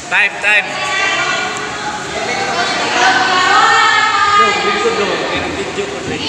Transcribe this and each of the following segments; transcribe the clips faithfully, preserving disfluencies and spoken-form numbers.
Time, time. No, video no. Video ko rin.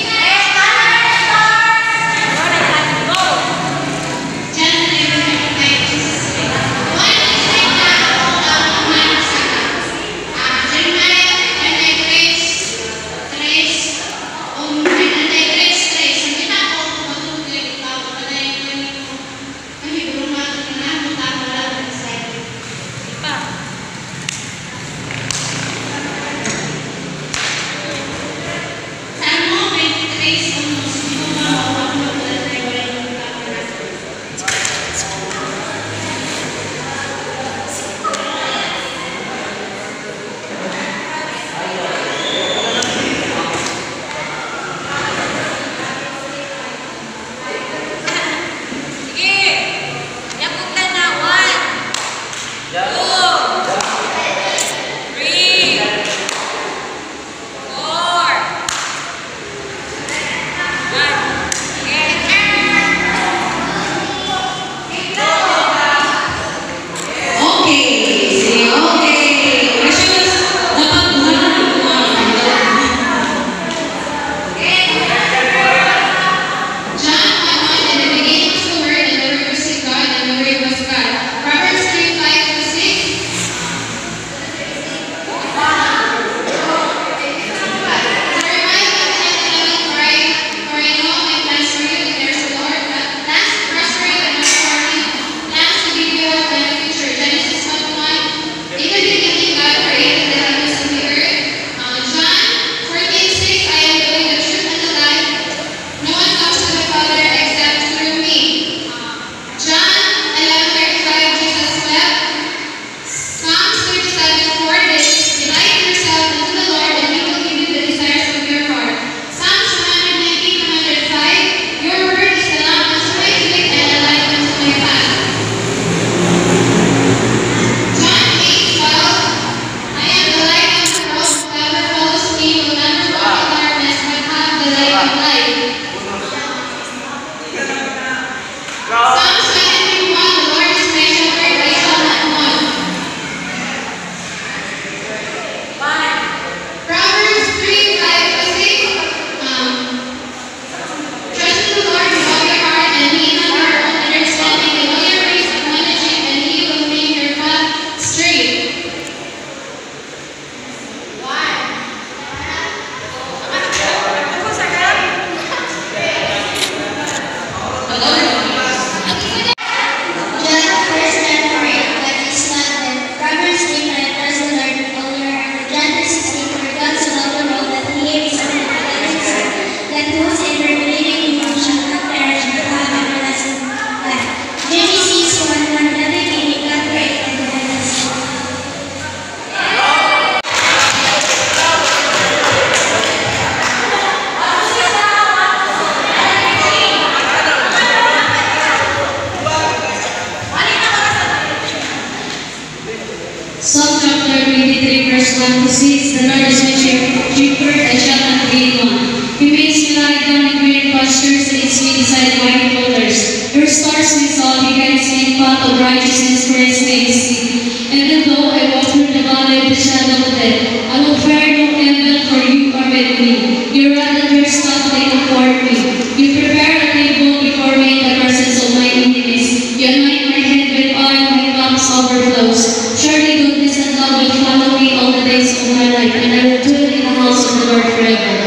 Psalm chapter twenty-three, verse one to six. The Lord is my shepherd, I shall not be in want. He makes me lie down in green pastures, and leads me beside quiet waters. He restores my soul, He guides me in path of righteousness for His name's sake. And though I walk through the valley of the shadow of death, I will fear no evil, for You are with me. Your rod and Your staff, they comfort me. You prepare a table before me in the presence of my enemies. You anoint my head with oil, my cup overflows. Surely goodness and love will follow me all the days of my life, and I will dwell in the house of the Lord forever.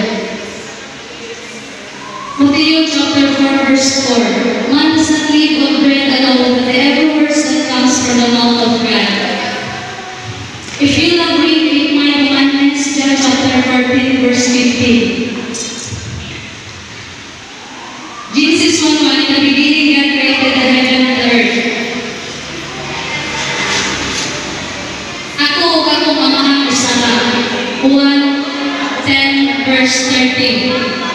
Matthew chapter four, verse four. Man does not live on bread alone, but every word that comes from the mouth of God. If you love me, keep my commandments. John chapter fourteen, verse fifteen. Genesis one one. In the beginning, God created the heaven and the earth. Ako o ako mamahang usara. one ten, verse thirteen.